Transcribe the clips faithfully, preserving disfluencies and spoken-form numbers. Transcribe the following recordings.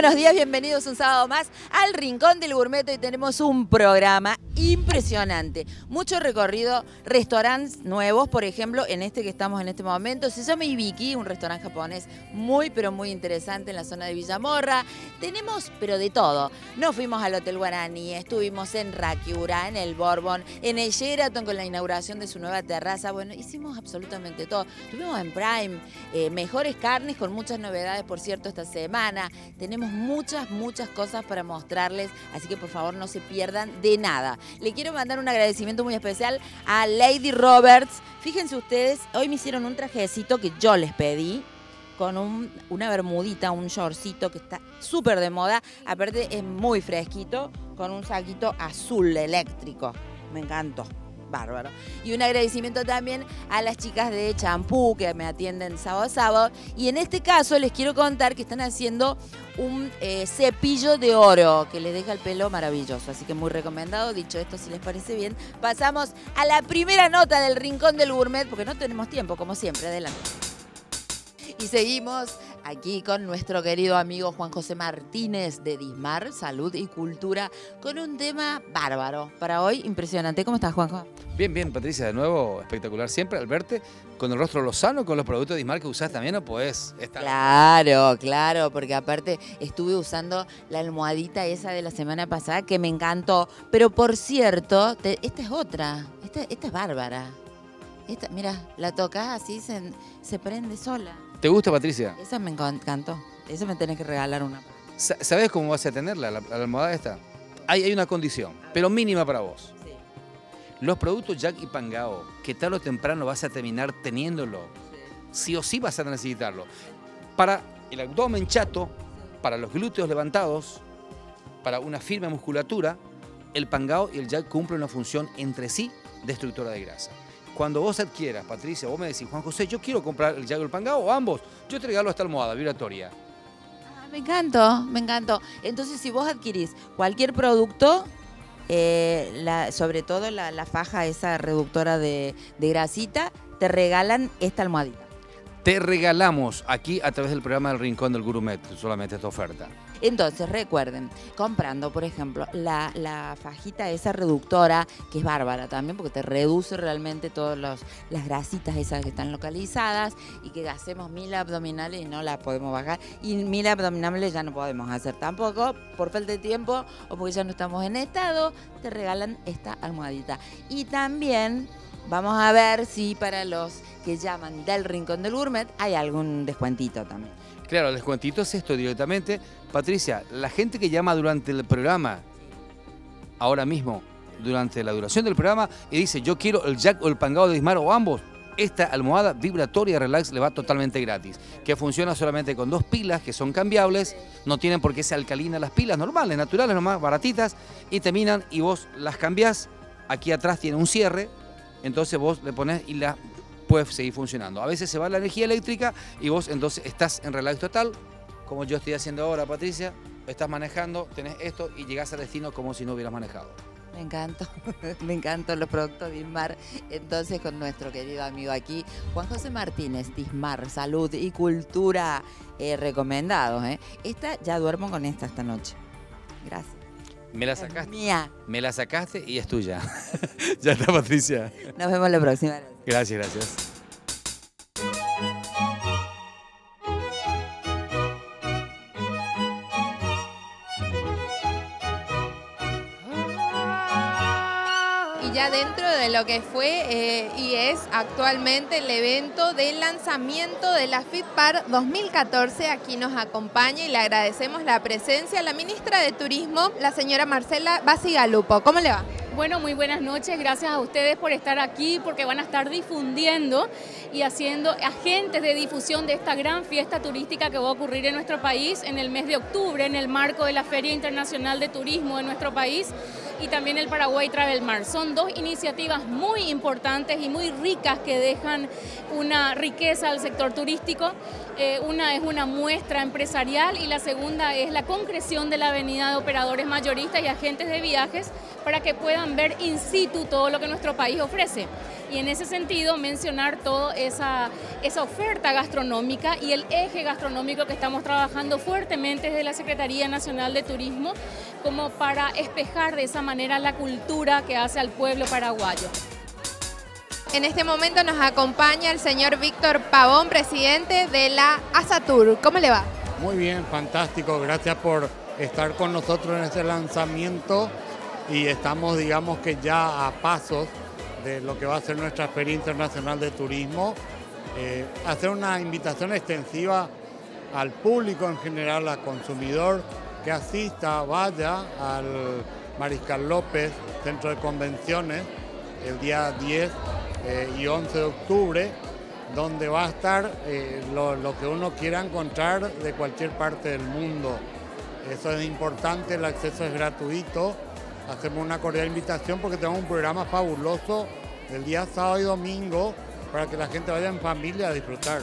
buenos días, bienvenidos un sábado más al Rincón del Gourmet. Hoy tenemos un programa impresionante, mucho recorrido, restaurantes nuevos, por ejemplo, en este que estamos en este momento, se llama Ibiki, un restaurante japonés muy, pero muy interesante en la zona de Villamorra. Tenemos, pero de todo. Nos fuimos al Hotel Guaraní, estuvimos en Rakiura, en el Bourbon, en el Sheraton con la inauguración de su nueva terraza. Bueno, hicimos absolutamente todo. Estuvimos en Prime, eh, mejores carnes con muchas novedades, por cierto, esta semana. Tenemos muchas, muchas cosas para mostrarles, así que por favor no se pierdan de nada. Le quiero mandar un agradecimiento muy especial a Lady Roberts. Fíjense ustedes, hoy me hicieron un trajecito que yo les pedí, con un, una bermudita, un shortcito que está súper de moda. Aparte es muy fresquito, con un saquito azul eléctrico. Me encantó. Bárbaro. Y un agradecimiento también a las chicas de champú que me atienden sábado a sábado. Y en este caso les quiero contar que están haciendo un eh, cepillo de oro que les deja el pelo maravilloso. Así que muy recomendado. Dicho esto, si les parece bien, pasamos a la primera nota del Rincón del Gourmet, porque no tenemos tiempo, como siempre. Adelante. Y seguimos aquí con nuestro querido amigo Juan José Martínez de Dismar, Salud y Cultura, con un tema bárbaro para hoy, impresionante. ¿Cómo estás, Juanjo? Bien, bien, Patricia, de nuevo, espectacular siempre al verte con el rostro lozano, con los productos de Dismar que usás también, ¿no? Pues estar... Claro, claro, porque aparte estuve usando la almohadita esa de la semana pasada que me encantó, pero por cierto, te, esta es otra, esta, esta es bárbara. Esta, mira, la tocas así, se, se prende sola. ¿Te gusta, Patricia? Esa me encantó. Esa me tenés que regalar una. ¿Sabes cómo vas a tenerla, la, la almohada esta? Hay, hay una condición, pero mínima para vos. Sí. Los productos Jack y Pangao, que tarde o temprano vas a terminar teniéndolo. Sí. Sí o sí vas a necesitarlo. Para el abdomen chato, para los glúteos levantados, para una firme musculatura, el Pangao y el Jack cumplen una función entre sí destructora de grasa. Cuando vos adquieras, Patricia, vos me decís, Juan José, yo quiero comprar el Jack o el Pangao, o ambos, yo te regalo esta almohada vibratoria. Ah, me encantó, me encantó. Entonces, si vos adquirís cualquier producto, eh, la, sobre todo la, la faja esa reductora de, de grasita, te regalan esta almohadita. Te regalamos aquí a través del programa del Rincón del Gourmet, solamente esta oferta. Entonces, recuerden, comprando, por ejemplo, la, la fajita esa reductora, que es bárbara también, porque te reduce realmente todas las grasitas esas que están localizadas, y que hacemos mil abdominales y no la podemos bajar, y mil abdominales ya no podemos hacer tampoco, por falta de tiempo, o porque ya no estamos en estado, te regalan esta almohadita. Y también vamos a ver si para los que llaman del Rincón del Gourmet hay algún descuentito también. Claro, el descuentito es esto directamente. Patricia, la gente que llama durante el programa, ahora mismo, durante la duración del programa, y dice, yo quiero el Jack o el Pangao de Dismar o ambos, esta almohada vibratoria relax le va totalmente gratis, que funciona solamente con dos pilas que son cambiables, no tienen por qué ser alcalinas las pilas normales, naturales, nomás baratitas, y terminan y vos las cambiás. Aquí atrás tiene un cierre, entonces vos le ponés y la puedes seguir funcionando. A veces se va la energía eléctrica y vos entonces estás en relax total, como yo estoy haciendo ahora, Patricia. Estás manejando, tenés esto y llegás al destino como si no hubieras manejado. Me encantó, me encantan los productos Dismar. Entonces, con nuestro querido amigo aquí, Juan José Martínez, Dismar, Salud y Cultura, eh, recomendados. ¿eh? Esta, ya duermo con esta esta noche. Gracias. Me la sacaste. Es mía. Me la sacaste y es tuya. Ya está, Patricia. Nos vemos la próxima. Gracias, gracias. Ya dentro de lo que fue eh, y es actualmente el evento de lanzamiento de la FITPAR dos mil catorce, aquí nos acompaña y le agradecemos la presencia a la ministra de Turismo, la señora Marcela Bacigalupo. ¿Cómo le va? Bueno, muy buenas noches, gracias a ustedes por estar aquí, porque van a estar difundiendo y haciendo agentes de difusión de esta gran fiesta turística que va a ocurrir en nuestro país en el mes de octubre, en el marco de la Feria Internacional de Turismo de nuestro país y también el Paraguay Travel Mart. Son dos iniciativas muy importantes y muy ricas que dejan una riqueza al sector turístico. Eh, una es una muestra empresarial y la segunda es la concreción de la avenida de operadores mayoristas y agentes de viajes para que puedan ver in situ todo lo que nuestro país ofrece. Y en ese sentido mencionar toda esa, esa oferta gastronómica y el eje gastronómico que estamos trabajando fuertemente desde la Secretaría Nacional de Turismo como para espejar de esa manera la cultura que hace al pueblo paraguayo. En este momento nos acompaña el señor Víctor Pavón, presidente de la ASATUR. ¿Cómo le va? Muy bien, fantástico. Gracias por estar con nosotros en este lanzamiento y estamos, digamos que ya a pasos de lo que va a ser nuestra Feria Internacional de Turismo. Eh, hacer una invitación extensiva al público en general, al consumidor, que asista, vaya al Mariscal López, Centro de Convenciones, el día diez eh, y once de octubre, donde va a estar eh, lo, lo que uno quiera encontrar de cualquier parte del mundo. Eso es importante, el acceso es gratuito. Hacemos una cordial invitación porque tenemos un programa fabuloso el día sábado y domingo para que la gente vaya en familia a disfrutar.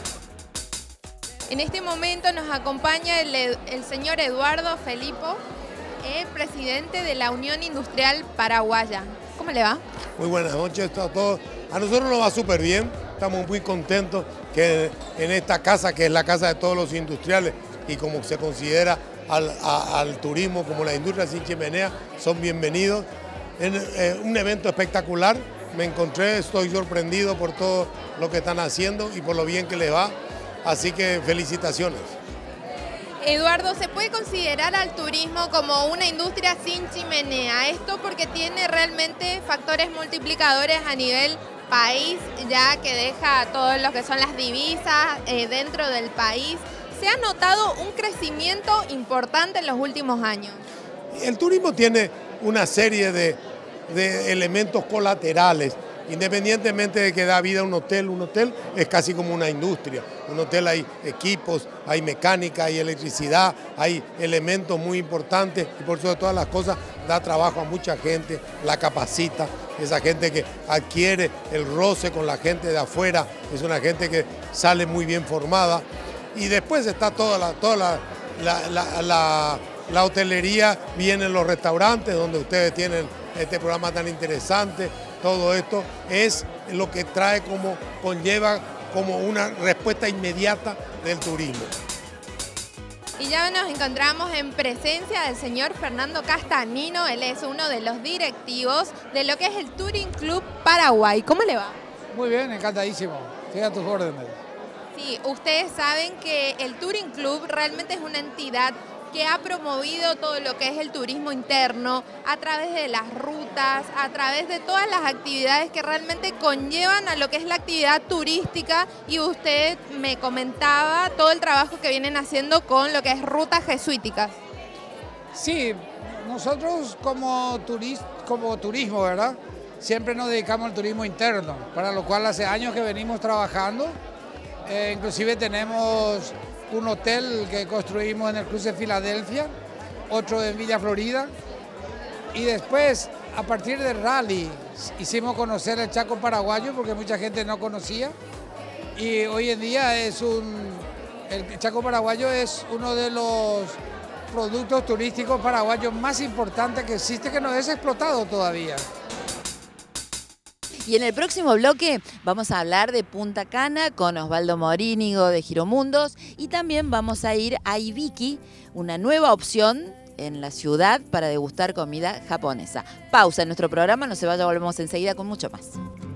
En este momento nos acompaña el, el señor Eduardo Felipo, el presidente de la Unión Industrial Paraguaya. ¿Cómo le va? Muy buenas noches a todos. A nosotros nos va súper bien, estamos muy contentos que en esta casa, que es la casa de todos los industriales y como se considera al, a, al turismo como la industria sin chimenea, son bienvenidos. En eh, un evento espectacular, me encontré, estoy sorprendido por todo lo que están haciendo y por lo bien que les va, así que felicitaciones. Eduardo, ¿se puede considerar al turismo como una industria sin chimenea? Esto porque tiene realmente factores multiplicadores a nivel país, ya que deja todo lo que son las divisas eh, dentro del país. ¿Se ha notado un crecimiento importante en los últimos años? El turismo tiene una serie de, de elementos colaterales. Independientemente de que da vida a un hotel, un hotel es casi como una industria. Un hotel hay equipos, hay mecánica, hay electricidad, hay elementos muy importantes y por sobre todas las cosas da trabajo a mucha gente, la capacita, esa gente que adquiere el roce con la gente de afuera, es una gente que sale muy bien formada. Y después está toda la, toda la, la, la, la, la hotelería, vienen los restaurantes donde ustedes tienen este programa tan interesante. Todo esto es lo que trae como, conlleva como una respuesta inmediata del turismo. Y ya nos encontramos en presencia del señor Fernando Castanino, él es uno de los directivos de lo que es el Touring Club Paraguay. ¿Cómo le va? Muy bien, encantadísimo. Estoy a tus órdenes. Sí, ustedes saben que el Touring Club realmente es una entidad que ha promovido todo lo que es el turismo interno a través de las rutas, a través de todas las actividades que realmente conllevan a lo que es la actividad turística y usted me comentaba todo el trabajo que vienen haciendo con lo que es rutas jesuíticas. Sí, nosotros como, turis, como turismo, ¿verdad? Siempre nos dedicamos al turismo interno, para lo cual hace años que venimos trabajando, eh, inclusive tenemos un hotel que construimos en el Cruce Filadelfia, otro en Villa Florida, y después, a partir del rally, hicimos conocer el Chaco paraguayo porque mucha gente no conocía, y hoy en día es un, el Chaco paraguayo es uno de los productos turísticos paraguayos más importantes que existe, que no es explotado todavía. Y en el próximo bloque vamos a hablar de Punta Cana con Osvaldo Morínigo de Giromundos y también vamos a ir a Ibiki, una nueva opción en la ciudad para degustar comida japonesa. Pausa en nuestro programa, no se vaya, volvemos enseguida con mucho más.